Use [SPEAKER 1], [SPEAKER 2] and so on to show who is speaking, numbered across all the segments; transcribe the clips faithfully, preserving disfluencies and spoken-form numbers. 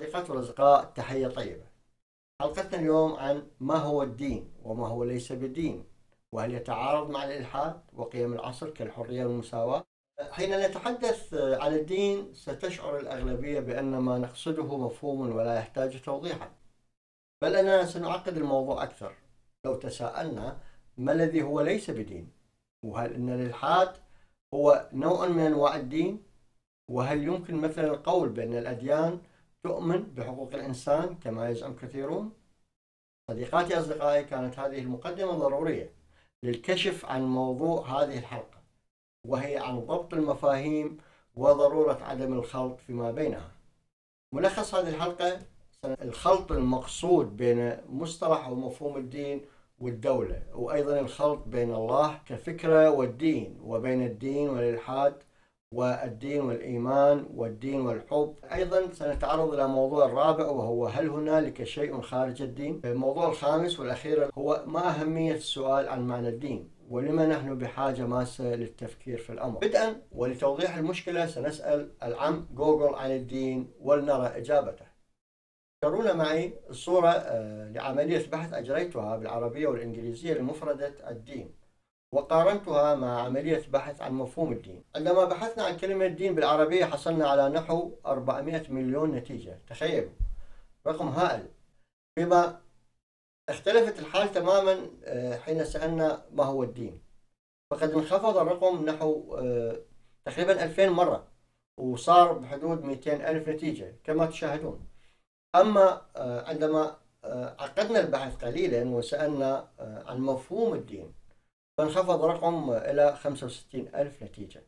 [SPEAKER 1] الصديقات والأصدقاء، تحية طيبة. حلقتنا اليوم عن ما هو الدين وما هو ليس بالدين، وهل يتعارض مع الإلحاد وقيم العصر كالحرية والمساواة. حين نتحدث عن الدين ستشعر الأغلبية بأن ما نقصده مفهوم ولا يحتاج توضيحا، بل أننا سنعقد الموضوع أكثر لو تساءلنا ما الذي هو ليس بدين، وهل أن الإلحاد هو نوع من أنواع الدين، وهل يمكن مثلا القول بأن الأديان تؤمن بحقوق الإنسان كما يزعم كثيرون؟ صديقاتي أصدقائي، كانت هذه المقدمة ضرورية للكشف عن موضوع هذه الحلقة، وهي عن ضبط المفاهيم وضرورة عدم الخلط فيما بينها. ملخص هذه الحلقة: الخلط المقصود بين مصطلح ومفهوم الدين والدولة، وأيضا الخلط بين الله كفكرة والدين، وبين الدين والإلحاد، والدين والإيمان، والدين والحب. أيضا سنتعرض إلى موضوع الرابع، وهو هل هنالك شيء خارج الدين؟ الموضوع الخامس والأخير هو ما أهمية السؤال عن معنى الدين، ولما نحن بحاجة ماسة للتفكير في الأمر. بدءا ولتوضيح المشكلة سنسأل العم جوجل عن الدين ولنرى إجابته. ترون معي الصورة لعملية بحث أجريتها بالعربية والإنجليزية لمفردة الدين، وقارنتها مع عملية بحث عن مفهوم الدين. عندما بحثنا عن كلمة دين بالعربية حصلنا على نحو أربعمائة مليون نتيجة، تخيلوا، رقم هائل. فيما اختلفت الحال تماما حين سألنا ما هو الدين، فقد انخفض الرقم نحو تقريبا ألفين مرة، وصار بحدود مئتين ألف نتيجة كما تشاهدون. أما عندما عقدنا البحث قليلا وسألنا عن مفهوم الدين فانخفض رقم إلى خمسة وستين ألف نتيجة.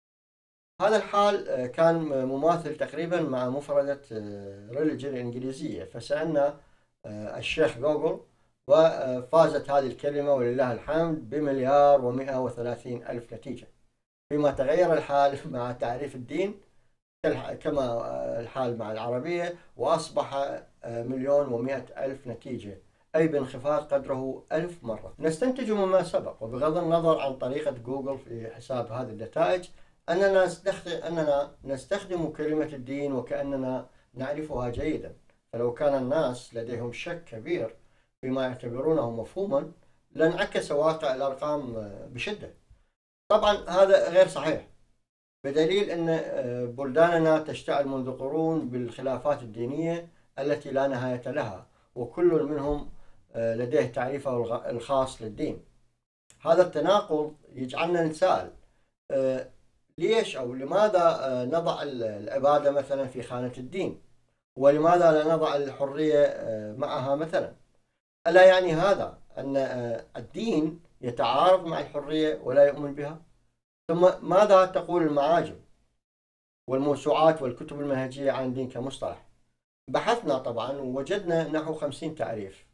[SPEAKER 1] هذا الحال كان مماثل تقريبا مع مفردة ريليجن الإنجليزية، فسألنا الشيخ جوجل وفازت هذه الكلمة ولله الحمد بمليار ومئة وثلاثين ألف نتيجة. فيما تغير الحال مع تعريف الدين كما الحال مع العربية، وأصبح مليون ومئة ألف نتيجة، أي بانخفاض قدره ألف مرة. نستنتج مما سبق، وبغض النظر عن طريقة جوجل في حساب هذه النتائج، أننا نستخدم, أننا نستخدم كلمة الدين وكأننا نعرفها جيدا. فلو كان الناس لديهم شك كبير بما يعتبرونه مفهوما لانعكس واقع الأرقام بشدة. طبعا هذا غير صحيح، بدليل أن بلداننا تشتعل منذ قرون بالخلافات الدينية التي لا نهاية لها، وكل منهم لديه تعريفه الخاص للدين. هذا التناقض يجعلنا نسأل ليش أو لماذا نضع العبادة مثلا في خانة الدين، ولماذا لا نضع الحرية معها مثلا؟ ألا يعني هذا أن الدين يتعارض مع الحرية ولا يؤمن بها؟ ثم ماذا تقول المعاجم والموسوعات والكتب المنهجية عن الدين كمصطلح؟ بحثنا طبعا ووجدنا نحو خمسين تعريف،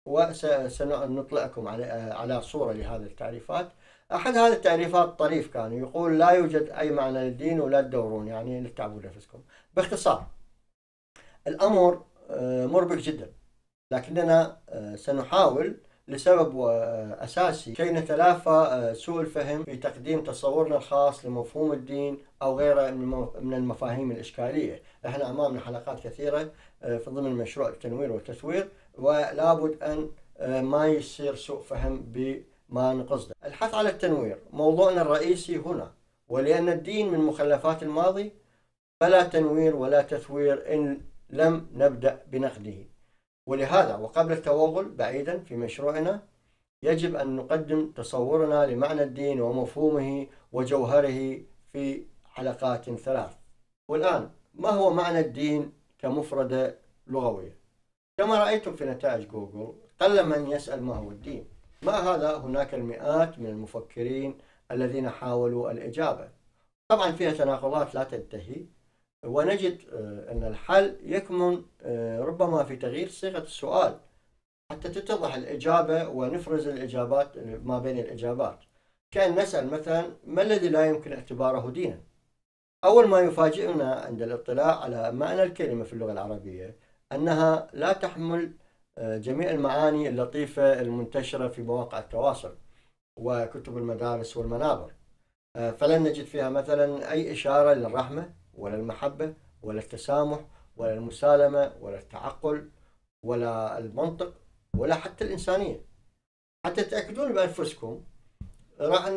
[SPEAKER 1] وسنطلعكم على على صورة لهذه التعريفات. أحد هذه التعريفات طريف كان يقول لا يوجد أي معنى للدين ولا تدورون، يعني لا تتعبوا نفسكم. باختصار الأمر مربك جدا، لكننا سنحاول لسبب أساسي كي نتلافى سوء الفهم في تقديم تصورنا الخاص لمفهوم الدين أو غيره من المفاهيم الإشكالية. احنا أمامنا حلقات كثيرة في ضمن مشروع التنوير والتثوير، ولابد أن ما يصير سوء فهم بما نقصده. الحث على التنوير موضوعنا الرئيسي هنا، ولأن الدين من مخلفات الماضي فلا تنوير ولا تثوير إن لم نبدأ بنقده. ولهذا وقبل التوغل بعيدا في مشروعنا يجب أن نقدم تصورنا لمعنى الدين ومفهومه وجوهره في حلقات ثلاث. والآن ما هو معنى الدين كمفردة لغوية؟ كما رأيتم في نتائج جوجل قل من يسأل ما هو الدين. مع هذا هناك المئات من المفكرين الذين حاولوا الإجابة، طبعا فيها تناقضات لا تنتهي، ونجد أن الحل يكمن ربما في تغيير صيغة السؤال حتى تتضح الإجابة ونفرز الإجابات ما بين الإجابات. كأن نسأل مثلا ما الذي لا يمكن اعتباره دينا؟ أول ما يفاجئنا عند الاطلاع على معنى الكلمة في اللغة العربية أنها لا تحمل جميع المعاني اللطيفة المنتشرة في مواقع التواصل وكتب المدارس والمنابر. فلن نجد فيها مثلا أي إشارة للرحمة ولا المحبة ولا التسامح ولا المسالمة ولا التعقل ولا المنطق ولا حتى الإنسانية. حتى تتأكدون بأنفسكم راح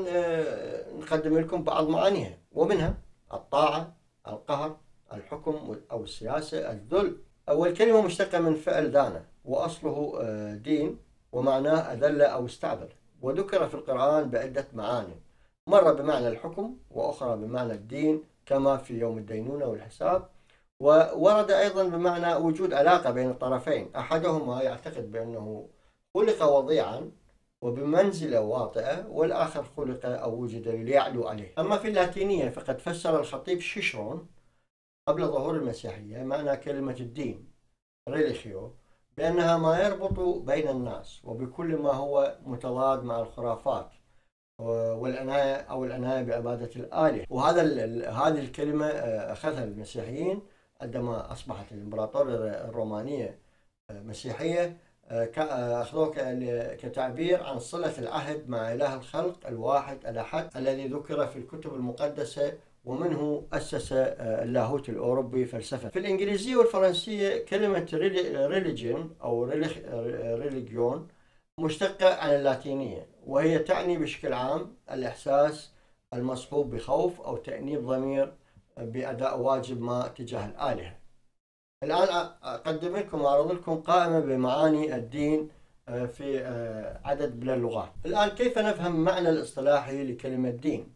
[SPEAKER 1] نقدم لكم بعض معانيها، ومنها الطاعة، القهر، الحكم أو السياسة، الذل. أول كلمة مشتقة من فعل دانة، وأصله دين، ومعناه أذل أو استعبد، وذكر في القرآن بعدة معاني، مرة بمعنى الحكم وأخرى بمعنى الدين كما في يوم الدينونة والحساب، وورد أيضا بمعنى وجود علاقة بين الطرفين، أحدهما يعتقد بأنه خلق وضيعا وبمنزلة واطئة، والآخر خلق أو وجد ليعلو عليه. أما في اللاتينية فقد فسر الخطيب شيشرون قبل ظهور المسيحية معنى كلمة الدين ريليخيو بأنها ما يربط بين الناس وبكل ما هو متضاد مع الخرافات والعناية أو العناية بعبادة الآلهة. وهذا هذه الكلمة أخذها المسيحيين عندما أصبحت الإمبراطورية الرومانية مسيحية، أخذوه كتعبير عن صلة العهد مع إله الخلق الواحد الأحد الذي ذكر في الكتب المقدسة، ومنه أسس اللاهوت الأوروبي فلسفة. في الإنجليزية والفرنسية كلمة religion أو religion مشتقة عن اللاتينية، وهي تعني بشكل عام الإحساس المصحوب بخوف أو تأنيب ضمير بأداء واجب ما تجاه الآلهة. الآن أقدم لكم وأعرض لكم قائمة بمعاني الدين في عدد من اللغات. الآن كيف نفهم معنى الاصطلاحي لكلمة دين؟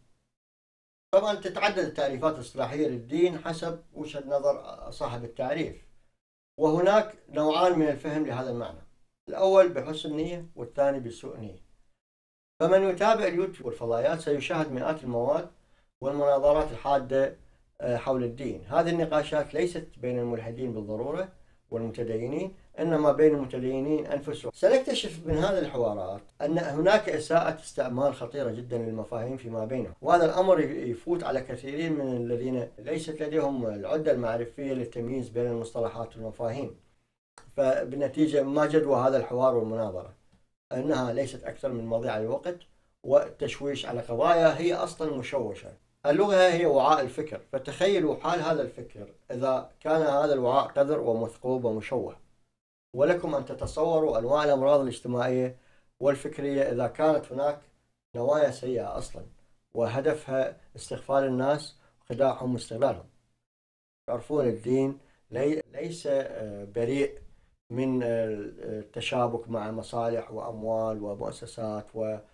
[SPEAKER 1] طبعا تتعدد التعريفات الاصطلاحية للدين حسب وجهة نظر صاحب التعريف، وهناك نوعان من الفهم لهذا المعنى، الأول بحسن نية والثاني بسوء نية. فمن يتابع اليوتيوب والفضائيات سيشاهد مئات المواد والمناظرات الحادة حول الدين. هذه النقاشات ليست بين الملحدين بالضرورة والمتدينين، إنما بين المتدينين أنفسهم. سنكتشف من هذه الحوارات أن هناك إساءة استعمال خطيرة جدا للمفاهيم فيما بينهم، وهذا الأمر يفوت على كثيرين من الذين ليست لديهم العدة المعرفية للتمييز بين المصطلحات والمفاهيم، فبالنتيجة ما جدوى هذا الحوار والمناظرة، أنها ليست أكثر من مضيعة للوقت والتشويش على قضايا هي أصلا مشوشة. اللغة هي وعاء الفكر، فتخيلوا حال هذا الفكر إذا كان هذا الوعاء قذر ومثقوب ومشوه، ولكم أن تتصوروا أنواع الأمراض الاجتماعية والفكرية إذا كانت هناك نوايا سيئة أصلا وهدفها استغفال الناس وخداعهم واستغلالهم. تعرفون الدين ليس بريء من التشابك مع مصالح وأموال ومؤسسات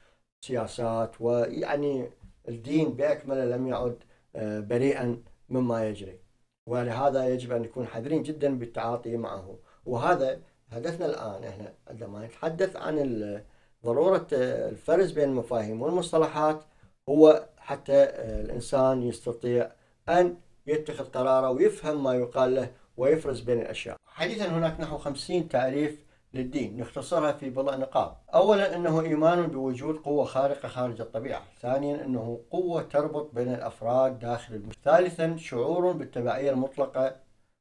[SPEAKER 1] وسياسات، ويعني الدين بأكمله لم يعد بريئا مما يجري، ولهذا يجب أن نكون حذرين جدا بالتعاطي معه. وهذا هدفنا الآن. احنا عندما نتحدث عن ضرورة الفرز بين المفاهيم والمصطلحات هو حتى الإنسان يستطيع أن يتخذ قراره ويفهم ما يقال له ويفرز بين الأشياء. حديثا هناك نحو خمسين تعريف للدين نختصرها في بضع نقاط. أولا أنه إيمان بوجود قوة خارقة خارج الطبيعة. ثانيا أنه قوة تربط بين الأفراد داخل المجتمع. ثالثا شعور بالتبعية المطلقة.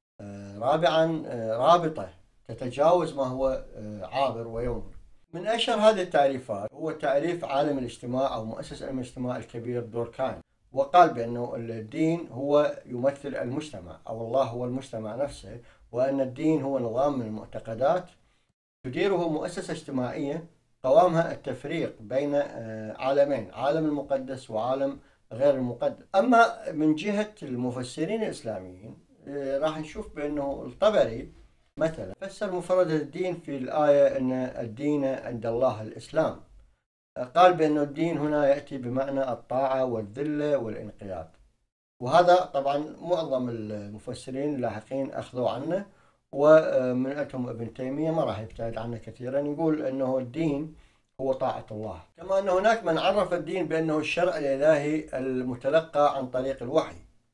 [SPEAKER 1] رابعا رابطة تتجاوز ما هو عابر ويومي. من أشهر هذه التعريفات هو تعريف عالم الاجتماع أو مؤسس علم الاجتماع الكبير دوركايم، وقال بأنه الدين هو يمثل المجتمع أو الله هو المجتمع نفسه، وأن الدين هو نظام من المعتقدات تديره مؤسسة اجتماعية قوامها التفريق بين عالمين، عالم المقدس وعالم غير المقدس. أما من جهة المفسرين الإسلاميين راح نشوف بأنه الطبري مثلا فسر مفردة الدين في الآية أن الدين عند الله الإسلام، قال بأن الدين هنا يأتي بمعنى الطاعة والذلة والانقياد، وهذا طبعا معظم المفسرين اللاحقين أخذوا عنه، ومن أتهم ابن تيمية ما راح يبتعد عنه كثيرا، يقول أنه الدين هو طاعة الله. كما أن هناك من عرف الدين بأنه الشرع الإلهي المتلقى عن طريق الوحي،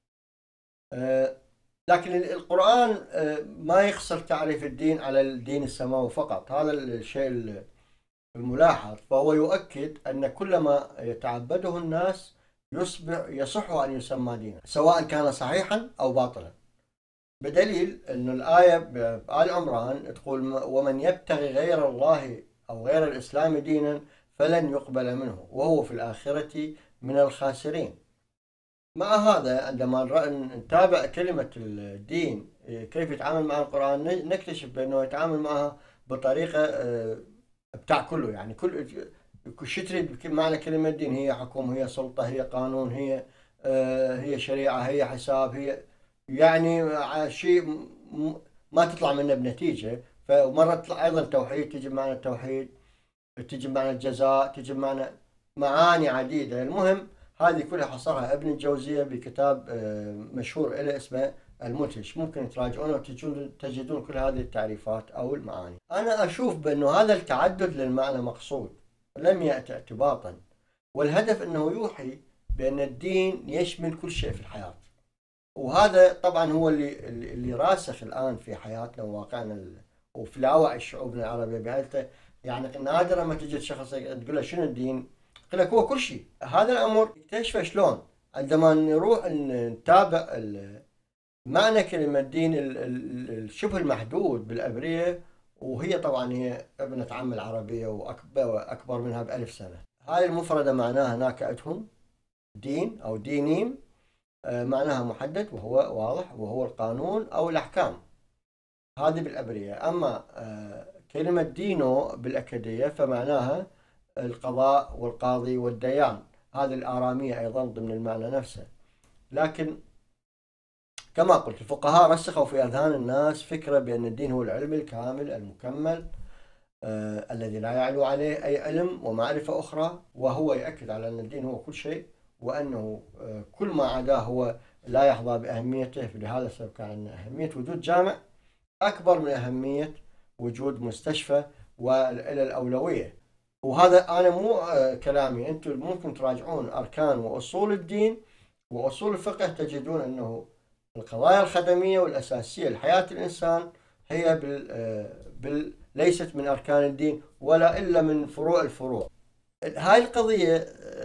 [SPEAKER 1] لكن القرآن ما يقصر تعريف الدين على الدين السماوي فقط، هذا الشيء الملاحظ، فهو يؤكد أن كل ما يتعبده الناس يصبح يصح أن يسمى دينا سواء كان صحيحا أو باطلا، بدليل أن الآية بآل عمران تقول ومن يبتغي غير الله أو غير الإسلام دينا فلن يقبل منه وهو في الآخرة من الخاسرين. مع هذا عندما نتابع كلمة الدين كيف يتعامل مع القرآن نكتشف بأنه يتعامل معها بطريقة بتاع كله، يعني كل شو تريد معنى كلمة دين؟ هي حكم، هي سلطة، هي قانون، هي هي شريعة، هي حساب، هي يعني شيء ما تطلع منه بنتيجة. فمرة تطلع أيضا توحيد، تجي معنى التوحيد، تجي معنى الجزاء، تجي معنى معاني عديدة. المهم هذه كلها حصرها ابن الجوزية بكتاب مشهور له اسمه المدهش، ممكن تراجعونه وتجدون كل هذه التعريفات أو المعاني. أنا أشوف بأنه هذا التعدد للمعنى مقصود، لم يأتي اعتباطا، والهدف أنه يوحي بأن الدين يشمل كل شيء في الحياة. وهذا طبعا هو اللي اللي راسخ الآن في حياتنا وواقعنا وفي لاوعي شعوبنا العربية بحيث يعني نادرا ما تجد شخص تقول له شنو الدين؟ يقول لك هو كل شيء. هذا الأمر اكتشفه شلون؟ عندما نروح نتابع معنى كلمة دين الشبه المحدود بالعبرية، وهي طبعا هي ابنة عم العربية وأكبر أكبر منها بألف سنة. هاي المفردة معناها هناك عندهم دين أو دينيم، معناها محدد وهو واضح وهو القانون أو الأحكام، هذه بالعبرية. أما كلمة دينو بالأكدية فمعناها القضاء والقاضي والديان، هذه الآرامية أيضا ضمن المعنى نفسه. لكن كما قلت الفقهاء رسخوا في أذهان الناس فكرة بأن الدين هو العلم الكامل المكمل آه الذي لا يعلو عليه أي علم ومعرفة أخرى، وهو يأكد على أن الدين هو كل شيء، وأنه آه كل ما عداه هو لا يحظى بأهميته. فلهذا السبب كان أهمية وجود جامع أكبر من أهمية وجود مستشفى وإلى الأولوية. وهذا أنا مو آه كلامي، أنتم ممكن تراجعون أركان وأصول الدين وأصول الفقه، تجدون أنه القضايا الخدمية والأساسية لحياة الإنسان هي بال بال ليست من أركان الدين ولا إلا من فروع الفروع. هاي القضية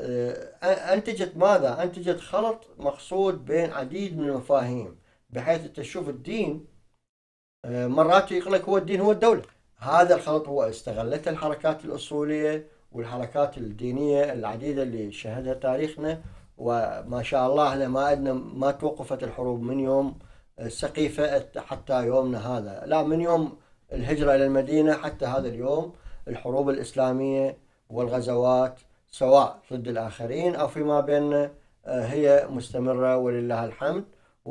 [SPEAKER 1] أنتجت ماذا؟ أنتجت خلط مقصود بين عديد من المفاهيم، بحيث تشوف الدين مرات يقول لك هو الدين هو الدولة. هذا الخلط هو استغلته الحركات الأصولية والحركات الدينية العديدة اللي شهدها تاريخنا، وما شاء الله احنا ما عندنا ما توقفت الحروب من يوم السقيفة حتى يومنا هذا، لا من يوم الهجرة إلى المدينة حتى هذا اليوم الحروب الإسلامية والغزوات سواء ضد الآخرين أو فيما بيننا هي مستمرة ولله الحمد،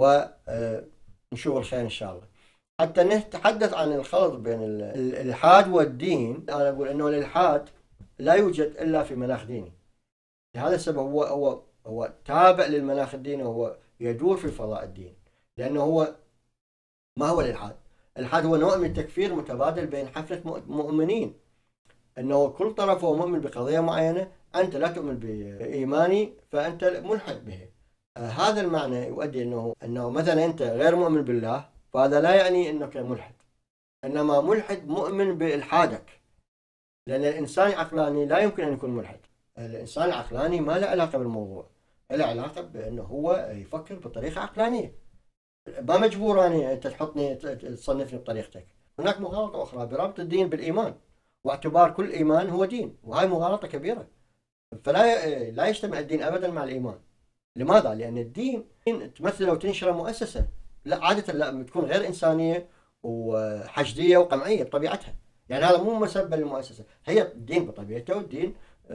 [SPEAKER 1] ونشوف الخير إن شاء الله. حتى نتحدث عن الخلط بين الإلحاد والدين، أنا أقول أنه الإلحاد لا يوجد إلا في مناخ ديني، لهذا السبب هو هو هو تابع للمناخ الديني وهو يدور في فضاء الدين. لأنه هو ما هو الإلحاد؟ الإلحاد هو نوع من التكفير متبادل بين حفلة مؤمنين، أنه كل طرف هو مؤمن بقضية معينة، أنت لا تؤمن بإيماني فأنت ملحد به. آه هذا المعنى يؤدي أنه أنه مثلا أنت غير مؤمن بالله، فهذا لا يعني أنك ملحد، إنما ملحد مؤمن بإلحادك، لأن الإنسان العقلاني لا يمكن أن يكون ملحد. الإنسان العقلاني ما له علاقة بالموضوع، له علاقة بأنه هو يفكر بطريقة عقلانية. ما مجبور أني أنت تحطني تصنفني بطريقتك. هناك مغالطة أخرى بربط الدين بالإيمان واعتبار كل إيمان هو دين، وهي مغالطة كبيرة. فلا لا يجتمع الدين أبدا مع الإيمان. لماذا؟ لأن الدين تمثل وتنشر مؤسسة، لا عادة لا تكون غير إنسانية وحشدية وقمعية بطبيعتها. يعني هذا مو مسبب للمؤسسة، هي الدين بطبيعته، والدين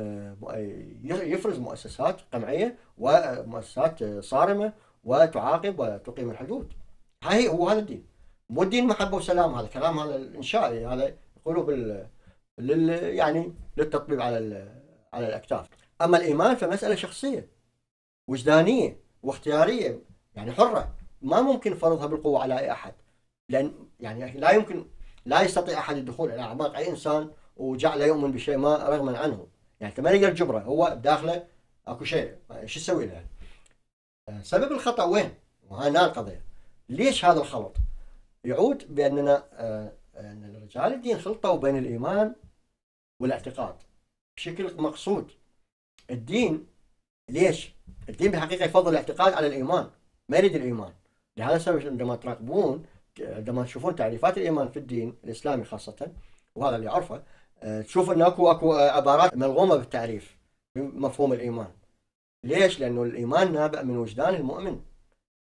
[SPEAKER 1] يفرز مؤسسات قمعية ومؤسسات صارمة وتعاقب وتقيم الحدود. هاي هو هذا الدين، مو الدين محبة وسلام، هذا كلام هذا الإنشائي، هذا يقولوا بال لل يعني للتطبيب على ال... على الأكتاف. أما الإيمان فمسألة شخصية وجدانية واختيارية، يعني حرة، ما ممكن فرضها بالقوة على أي أحد، لأن يعني لا يمكن لا يستطيع أحد الدخول إلى أعماق أي إنسان وجعله يؤمن بشيء ما رغما عنه. يعني أنت ما يقدر تجبره، هو بداخله أكو شيء، شو تسوي له؟ سبب الخطأ وين؟ وهاي القضية. ليش هذا الخلط؟ يعود بأننا أن رجال الدين خلطوا بين الإيمان والاعتقاد بشكل مقصود. الدين ليش؟ الدين بالحقيقة يفضل الاعتقاد على الإيمان، ما يريد الإيمان. لهذا السبب عندما تراقبون عندما تشوفون تعريفات الإيمان في الدين الإسلامي خاصة، وهذا اللي أعرفه، تشوف أن أكو أكو عبارات ملغومة بالتعريف بمفهوم الإيمان. ليش؟ لأنه الإيمان نابع من وجدان المؤمن،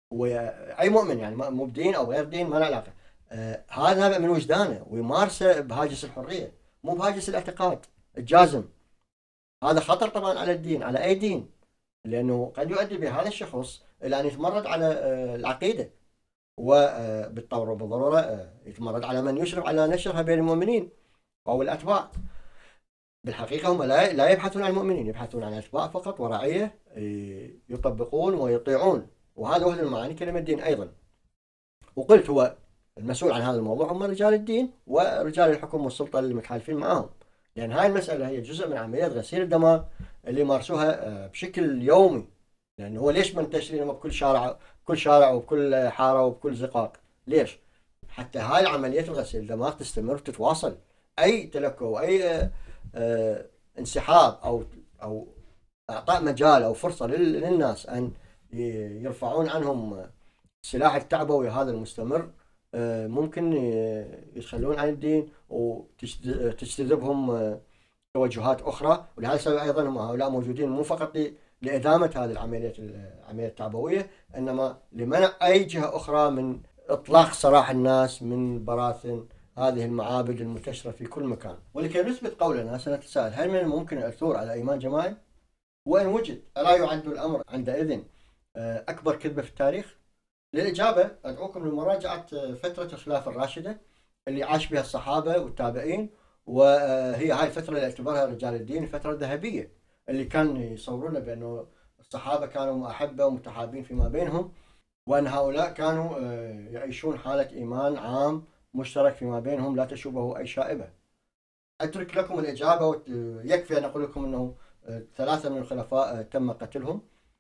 [SPEAKER 1] واي مؤمن يعني مو بدين او غير دين ما له علاقه. آه هذا نابع من وجدانه ويمارسه بهاجس الحريه مو بهاجس الاعتقاد الجازم. هذا خطر طبعا على الدين، على اي دين، لانه قد يؤدي بهذا الشخص الى ان يتمرد على آه العقيده، وبالطور وبالضروره آه يتمرد على من يشرف على نشرها بين المؤمنين او الاتباع. بالحقيقه هم لا لا يبحثون عن المؤمنين، يبحثون عن اتباع فقط ورعيه يطبقون ويطيعون. وهذا وحده من معاني كلمه دين ايضا. وقلت هو المسؤول عن هذا الموضوع هم رجال الدين ورجال الحكم والسلطه المتحالفين معهم، لان هاي المساله هي جزء من عمليات غسيل الدماء اللي يمارسوها بشكل يومي. لانه هو ليش منتشرين بكل شارع، كل شارع وبكل حاره وبكل زقاق؟ ليش؟ حتى هاي عمليات الغسيل الدماء تستمر وتتواصل. اي تلكؤ واي آه آه انسحاب او او اعطاء مجال او فرصه للناس ان يرفعون عنهم السلاح التعبوي هذا المستمر ممكن يتخلون عن الدين وتجتذبهم توجهات اخرى. ولهذا السبب ايضا هم هؤلاء موجودين مو فقط لادامه هذه العمليات العمليات التعبويه، انما لمنع اي جهه اخرى من اطلاق سراح الناس من براثن هذه المعابد المنتشره في كل مكان. ولكي نثبت قولنا سنتساءل هل من الممكن العثور على ايمان جماعي؟ وان وجد الا يعد الامر عندئذ اكبر كذبه في التاريخ؟ للإجابة أدعوكم لمراجعة فترة الخلافة الراشدة اللي عاش بها الصحابة والتابعين، وهي هاي الفترة اللي اعتبرها رجال الدين فترة ذهبية، اللي كان يصورون بأنه الصحابة كانوا أحبة ومتحابين فيما بينهم، وأن هؤلاء كانوا يعيشون حالة إيمان عام مشترك فيما بينهم لا تشوبه أي شائبة. أترك لكم الإجابة ويكفي أن أقول لكم أنه ثلاثة من الخلفاء تم قتلهم،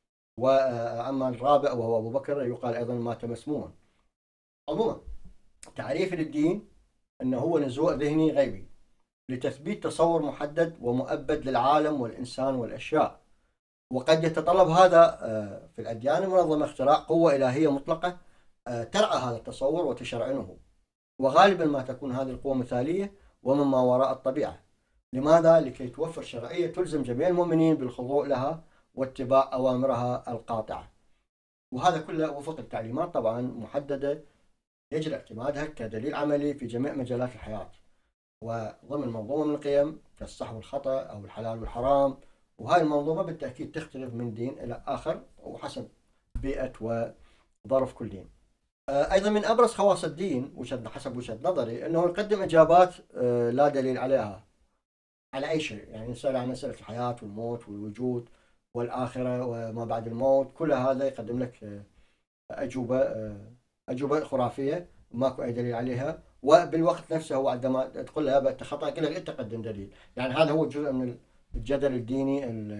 [SPEAKER 1] وأما الرابع وهو أبو بكر يقال أيضا مات مسموما. عموما تعريف للدين أنه هو نزوع ذهني غيبي لتثبيت تصور محدد ومؤبد للعالم والإنسان والأشياء، وقد يتطلب هذا في الأديان المنظمة اختراع قوة إلهية مطلقة ترعى هذا التصور وتشرعنه، وغالبا ما تكون هذه القوة مثالية ومما وراء الطبيعة. لماذا؟ لكي توفر شرعية تلزم جميع المؤمنين بالخضوع لها واتباع أوامرها القاطعة. وهذا كله وفق التعليمات طبعا محددة يجري اعتمادها كدليل عملي في جميع مجالات الحياة، وضمن منظومة من القيم كالصح والخطأ أو الحلال والحرام. وهذه المنظومة بالتأكيد تختلف من دين إلى آخر وحسب بيئة وظرف كل دين. أيضا من أبرز خواص الدين حسب وجهة نظري أنه يقدم إجابات لا دليل عليها على أي شيء، يعني نسأل عن مسألة الحياة والموت والوجود والآخرة وما بعد الموت، كل هذا يقدم لك أجوبة أجوبة خرافية ماكو أي دليل عليها. وبالوقت نفسه هو عندما تقول له أنت خطأ يقول لك أنت قدم دليل. يعني هذا هو جزء من الجدل الديني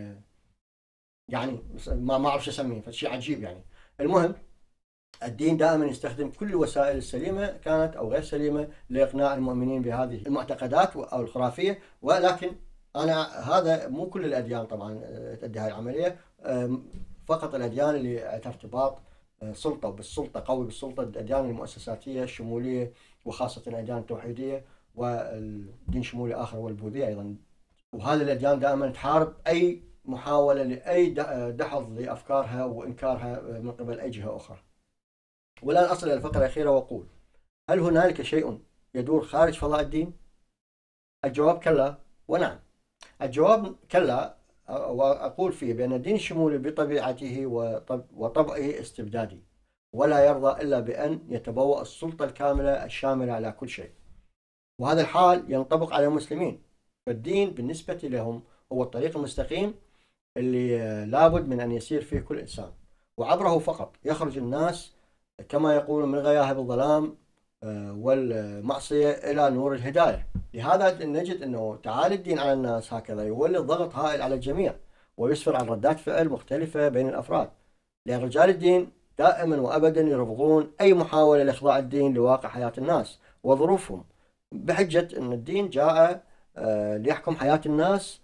[SPEAKER 1] يعني ما ما أعرف شو أسميه، فشيء عجيب يعني. المهم الدين دائما يستخدم كل الوسائل السليمة كانت أو غير سليمة لإقناع المؤمنين بهذه المعتقدات أو الخرافية. ولكن أنا هذا مو كل الأديان طبعا تؤدي هذه العملية، فقط الأديان اللي ارتباط سلطة بالسلطة قوي بالسلطة، الأديان المؤسساتية الشمولية وخاصة الأديان التوحيدية والدين شمولي آخر والبوذية أيضا. وهذه الأديان دائما تحارب أي محاولة لأي دحض لأفكارها وإنكارها من قبل أي جهة أخرى. والآن أصل إلى الفقرة الأخيرة وأقول هل هنالك شيء يدور خارج فضاء الدين؟ الجواب كلا ونعم. الجواب كلا، وأقول فيه بأن الدين الشمولي بطبيعته وطبعه استبدادي ولا يرضى إلا بأن يتبوأ السلطة الكاملة الشاملة على كل شيء، وهذا الحال ينطبق على المسلمين. فالدين بالنسبة لهم هو الطريق المستقيم اللي لابد من أن يسير فيه كل إنسان، وعبره فقط يخرج الناس كما يقولون من غياهب الظلام والمعصية إلى نور الهداية. لهذا نجد أنه تعالي الدين على الناس هكذا يولد ضغط هائل على الجميع ويسفر عن ردات فعل مختلفة بين الأفراد، لأن رجال الدين دائما وأبدا يرفضون أي محاولة لإخضاع الدين لواقع حياة الناس وظروفهم، بحجة أن الدين جاء ليحكم حياة الناس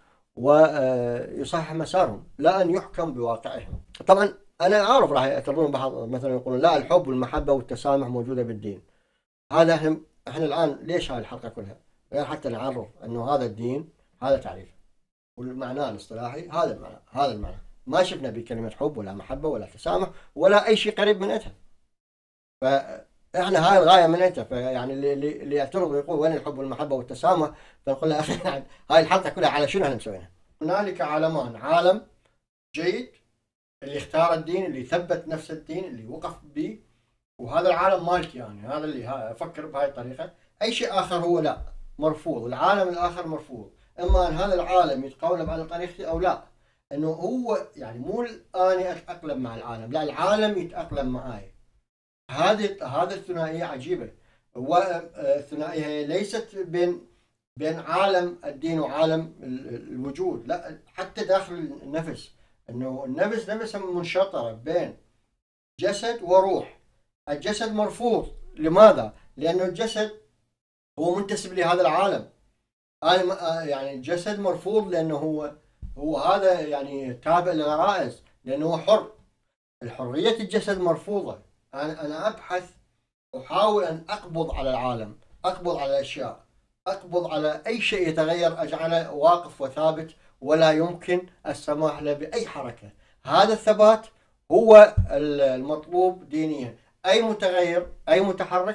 [SPEAKER 1] ويصحح مسارهم لا أن يحكم بواقعهم. طبعا أنا عارف راح يعترضون بعض مثلا يقولون لا الحب والمحبة والتسامح موجودة بالدين. هذا احنا احنا الآن ليش هاي الحلقة كلها؟ غير حتى نعرف أنه هذا الدين هذا تعريف والمعنى الاصطلاحي هذا المعنى هذا المعنى ما شفنا بكلمة حب ولا محبة ولا تسامح ولا أي شيء قريب من أنتها. فإحنا هاي الغاية من أنت، فيعني اللي اللي يعترض ويقول وين الحب والمحبة والتسامح، فنقول له أخي هاي الحلقة كلها على شنو احنا مسوينها؟ هنالك عالمان، عالم جيد اللي اختار الدين، اللي ثبت نفس الدين، اللي وقف به، وهذا العالم مالكي يعني، هذا اللي أفكر بهاي الطريقة. أي شيء آخر هو لا، مرفوض. العالم الآخر مرفوض، إما أن هذا العالم يتقولب على طريقتي أو لا. إنه هو يعني مو أنا أتأقلم مع العالم، لا العالم يتأقلم معي. هذه هذه الثنائية عجيبة. والثنائية ليست بين بين عالم الدين وعالم الوجود، لا حتى داخل النفس. إنه النفس نفسها منشطرة بين جسد وروح. الجسد مرفوض، لماذا؟ لأنه الجسد هو منتسب لهذا العالم. أنا يعني الجسد مرفوض لأنه هو هو هذا يعني تابع للغرائز، لأنه هو حر. الحرية الجسد مرفوضة. أنا أنا أبحث، أحاول أن أقبض على العالم، أقبض على الأشياء، أقبض على أي شيء يتغير، أجعله واقف وثابت ولا يمكن السماح له بأي حركة. هذا الثبات هو المطلوب دينيا. أي متغير، أي متحرك،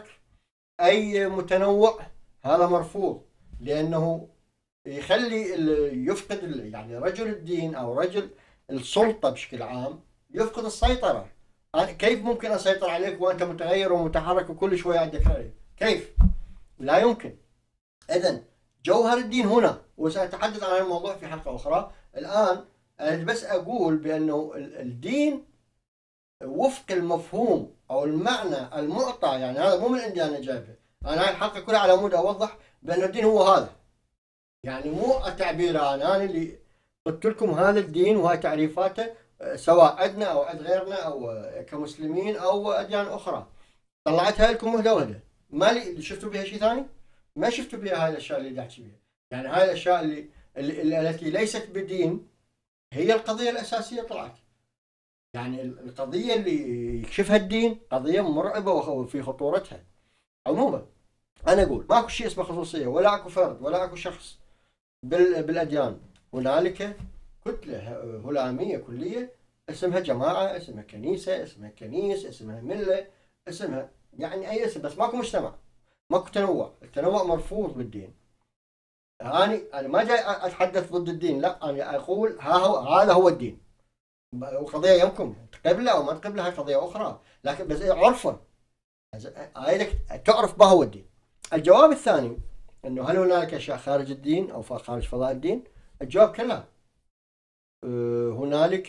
[SPEAKER 1] أي متنوع، هذا مرفوض، لأنه يخلي يفقد يعني رجل الدين أو رجل السلطة بشكل عام يفقد السيطرة. كيف ممكن أسيطر عليك وأنت متغير ومتحرك وكل شوية عندك رأي؟ كيف؟ لا يمكن. إذن جوهر الدين هنا، وسأتحدث عن الموضوع في حلقة أخرى. الآن أنا بس أقول بأنه الدين وفق المفهوم أو المعنى المعطى، يعني هذا مو من عندي أنا جايبه، أنا هاي الحلقة كلها على مود أوضح بأن الدين هو هذا. يعني مو التعبير أنا اللي قلت لكم هذا الدين وهاي تعريفاته، سواء عندنا أو عند غيرنا أو كمسلمين أو أديان أخرى، طلعتها لكم وحدة وحدة. ما لي شفتوا بها شيء ثاني؟ ما شفتوا بها هاي الأشياء اللي داحكي بها. يعني هاي الأشياء اللي, اللي التي ليست بدين هي القضية الأساسية طلعت. يعني القضية اللي يكشفها الدين قضية مرعبة وفي خطورتها. عموما أنا أقول ماكو شيء اسمه خصوصية، ولا أكو فرد، ولا أكو شخص بالأديان. هنالك كتلة هلامية كلية اسمها جماعة، اسمها كنيسة، اسمها كنيس، اسمها ملة، اسمها يعني أي اسم، بس ماكو مجتمع، ماكو تنوع. التنوع مرفوض بالدين. أنا أنا ما جاي أتحدث ضد الدين، لا أنا أقول ها هو هذا هو الدين. وقضية يمكن تقبله أو ما تقبله، هاي قضية أخرى، لكن بس عرفا عايزك تعرف ما هو الدين. الجواب الثاني انه هل هنالك اشياء خارج الدين او خارج فضاء الدين؟ الجواب كلا. هنالك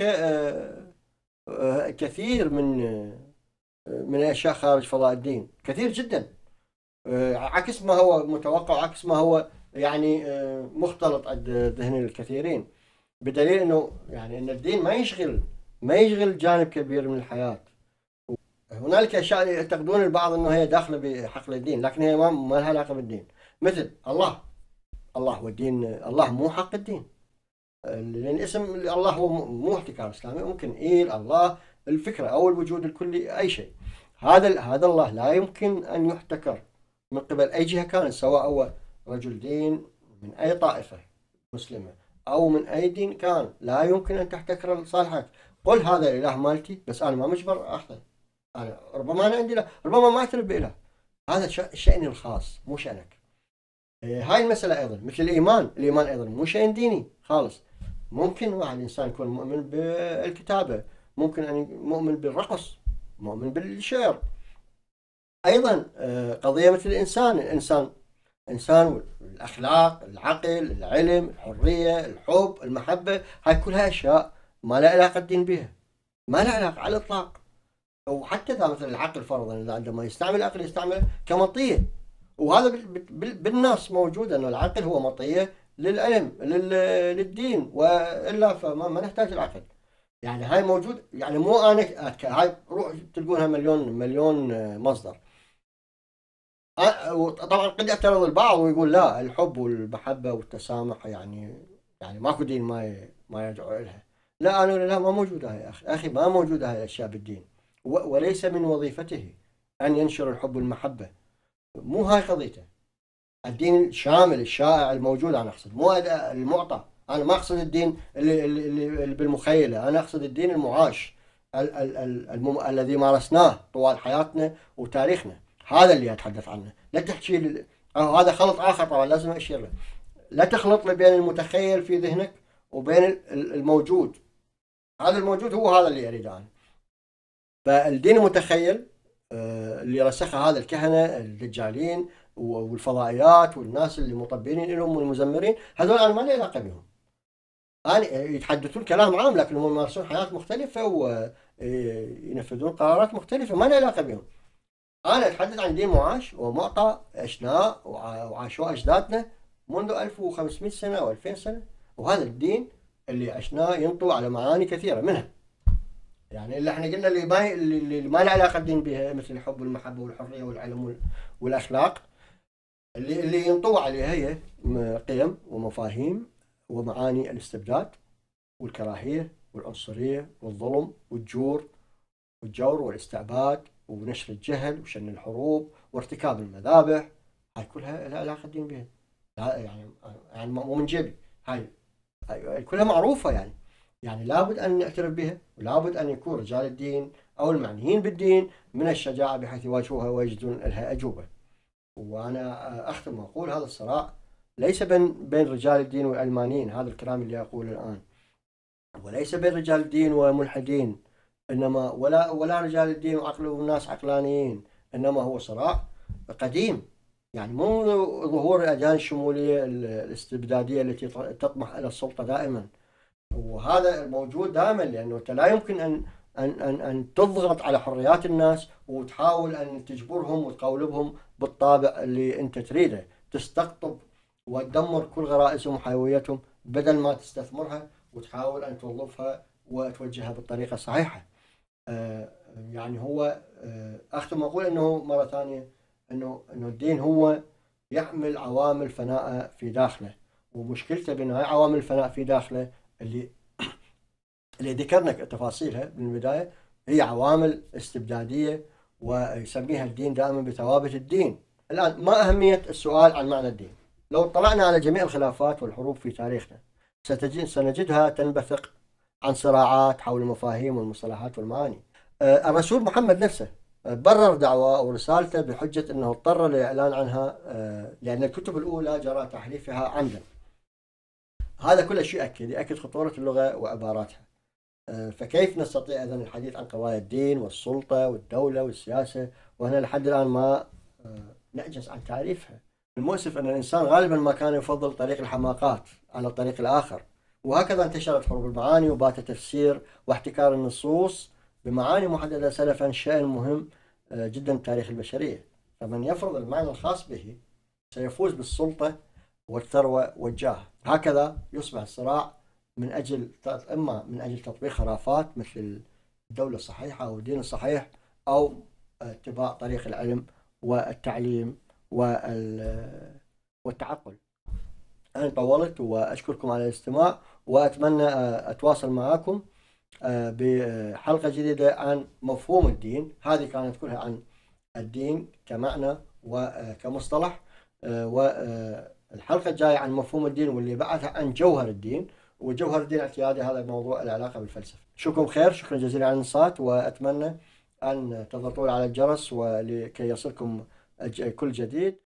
[SPEAKER 1] كثير من من الاشياء خارج فضاء الدين، كثير جدا، عكس ما هو متوقع، عكس ما هو يعني مختلط عند ذهن الكثيرين، بدليل انه يعني ان الدين ما يشغل ما يشغل جانب كبير من الحياة. هنالك اشياء يعتقدون البعض انه هي داخله بحقل الدين، لكن هي ما لها علاقه بالدين. مثل الله، الله والدين، الله مو حق الدين، لان اسم الله هو مو احتكار اسلامي. ممكن ايل الله الفكره او الوجود الكلي، اي شيء. هذا هذا الله لا يمكن ان يحتكر من قبل اي جهه كانت، سواء هو رجل دين من اي طائفه مسلمه او من اي دين كان، لا يمكن ان تحتكر صالحك. قل هذا الاله مالتي، بس انا ما مجبر اخذه. أنا ربما أنا عندي له، ربما ما أعترف بإله، هذا شأني الخاص مو شأنك. هاي المسألة أيضا مثل الإيمان، الإيمان أيضا مو شأن ديني خالص. ممكن واحد إنسان يكون مؤمن بالكتابة، ممكن أن مؤمن بالرقص، مؤمن بالشعر. أيضا قضية مثل الإنسان، الإنسان إنسان، الأخلاق، العقل، العلم، الحرية، الحب، المحبة، هاي كلها أشياء ما لها علاقة الدين بها، ما لها علاقة على الإطلاق. وحتى إذا مثلا العقل فرضا، إذا عندما يستعمل العقل يستعمله كمطية، وهذا بالنص موجود أنه العقل هو مطية للعلم للدين، وإلا فما نحتاج العقل. يعني هاي موجود، يعني مو أنا هاي روح تلقونها مليون مليون مصدر. طبعا قد يعترض البعض ويقول لا الحب والمحبة والتسامح يعني يعني ماكو دين ما ما يدعو إلها. لا أنا لا ما موجودة يا أخي، أخي ما موجودة هاي الأشياء بالدين، وليس من وظيفته أن ينشر الحب والمحبة. مو هاي قضيته. الدين الشامل الشائع الموجود أنا أقصد، مو المعطى أنا ما أقصد الدين اللي, اللي, اللي بالمخيلة، أنا أقصد الدين المعاش ال ال ال المم... الذي مارسناه طوال حياتنا وتاريخنا، هذا اللي أتحدث عنه. لا تحكي لي أو هذا خلط آخر طبعا لازم أشير له، لا تخلط لي بين المتخيل في ذهنك وبين الموجود. هذا الموجود هو هذا اللي أريده أنا. فالدين المتخيل اللي رسخه هذا الكهنة الدجالين والفضائيات والناس اللي مطبقين لهم والمزمرين، هذول أنا ما لي علاقة بهم. أنا يتحدثون كلام عام لكن هم يمارسون حياة مختلفة وينفذون قرارات مختلفة، ما لي علاقة بهم. أنا أتحدث عن دين معاش ومعطى عشناه وعاشوه أجدادنا منذ ألف وخمسمئة سنة أو ألفين سنة، وهذا الدين اللي عشناه ينطوي على معاني كثيرة منها يعني اللي احنا قلنا اللي ما اللي ما له علاقه الدين بها، مثل الحب والمحبه والحريه والعلم والاخلاق، اللي اللي ينطوي عليها هي قيم ومفاهيم ومعاني الاستبداد والكراهيه والعنصريه والظلم والجور والجور والاستعباد ونشر الجهل وشن الحروب وارتكاب المذابح. هاي كلها لها علاقه الدين بها، يعني يعني مو من جيبي، هاي كلها معروفه يعني يعني لابد أن نعترف بها، ولابد أن يكون رجال الدين أو المعنيين بالدين من الشجاعة بحيث يواجهوها ويجدون لها أجوبة. وأنا أختم وأقول هذا الصراع ليس بين بين رجال الدين والعلمانيين، هذا الكلام اللي أقوله الآن، وليس بين رجال الدين وملحدين، إنما ولا ولا رجال الدين وعقل والناس عقلانيين، إنما هو صراع قديم يعني منذ ظهور الأديان الشمولية الاستبدادية التي تطمح إلى السلطة دائما، وهذا موجود دائما، لانه انت لا يمكن ان ان ان ان تضغط على حريات الناس وتحاول ان تجبرهم وتقولبهم بالطابع اللي انت تريده، تستقطب وتدمر كل غرائزهم وحيويتهم بدل ما تستثمرها وتحاول ان توظفها وتوجهها بالطريقه الصحيحه. آه يعني هو آه اختم اقول انه مره ثانيه انه انه الدين هو يحمل عوامل فناء في داخله، ومشكلته بان هاي عوامل الفناء في داخله اللي اللي ذكرنا تفاصيلها من البداية هي عوامل استبدادية، ويسميها الدين دائما بثوابت الدين. الآن ما أهمية السؤال عن معنى الدين؟ لو اطلعنا على جميع الخلافات والحروب في تاريخنا سنجدها تنبثق عن صراعات حول المفاهيم والمصطلحات والمعاني. الرسول محمد نفسه برر دعوة ورسالته بحجة أنه اضطر للإعلان عنها لأن الكتب الأولى جرى تحريفها عمدا. هذا كل شيء يأكد يأكد خطورة اللغة وعباراتها. فكيف نستطيع إذن الحديث عن قضايا الدين والسلطة والدولة والسياسة وهنا لحد الآن ما نعجز عن تعريفها؟ المؤسف أن الإنسان غالبا ما كان يفضل طريق الحماقات على الطريق الآخر، وهكذا انتشرت حروب المعاني وبات تفسير واحتكار النصوص بمعاني محددة سلفا شأن مهم جدا بتاريخ البشرية. فمن يفرض المعنى الخاص به سيفوز بالسلطة والثروة والجاه. هكذا يصبح الصراع من أجل إما من أجل تطبيق خرافات مثل الدولة الصحيحة أو الدين الصحيح أو اتباع طريق العلم والتعليم والتعقل. أنا طولت وأشكركم على الاستماع، وأتمنى أتواصل معكم بحلقة جديدة عن مفهوم الدين. هذه كانت كلها عن الدين كمعنى وكمصطلح، والحلقة الجاية عن مفهوم الدين واللي بعدها عن جوهر الدين، وجوهر الدين اعتيادي هذا الموضوع العلاقة بالفلسفة. شكرا خير، شكرا جزيلا على الانصات، وأتمنى أن تضغطوا على الجرس ولكي يصلكم كل جديد.